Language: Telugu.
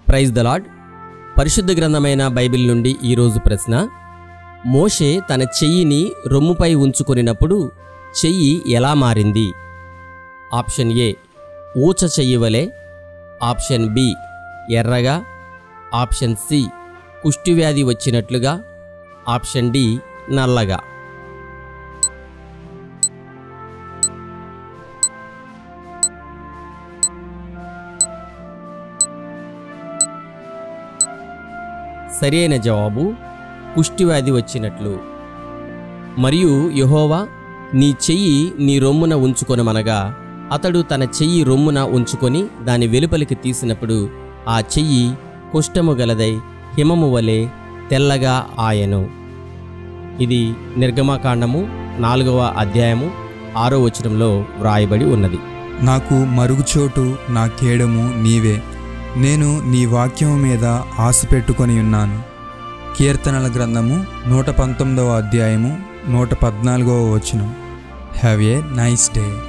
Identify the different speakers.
Speaker 1: Praise the lord. పరిశుద్ధ గ్రంథమైన బైబిల్ నుండి ఈరోజు ప్రశ్న: మోషే తన చెయ్యిని రొమ్ముపై ఉంచుకొనినప్పుడు చెయ్యి ఎలా మారింది? ఆప్షన్ ఏ ఊచ చెయ్యి వలె, ఆప్షన్ బి ఎర్రగా, ఆప్షన్ సి కుష్ఠవ్యాధి వచ్చినట్లుగా, ఆప్షన్ డి నల్లగా. సరైన జవాబు కుష్ఠవ్యాధి వచ్చినట్లు. మరియు యెహోవా నీ చెయ్యి నీ రొమ్మున ఉంచుకొనమనగా అతడు తన చెయ్యి రొమ్మున ఉంచుకొని దాని వెలుపలికి తీసినప్పుడు ఆ చెయ్యి కుష్ఠము గలదై హిమము వలె తెల్లగా ఆయను. ఇది నిర్గమకాండము 4వ అధ్యాయము 6వ వచనంలో వ్రాయబడి ఉన్నది.
Speaker 2: నాకు మరుగుచోటు నా కేడము నీవే, నేను నీ వాక్యము మీద ఆశ పెట్టుకొని ఉన్నాను. కీర్తనల గ్రంథము 119వ అధ్యాయము 114వ వచనం. Have a nice day.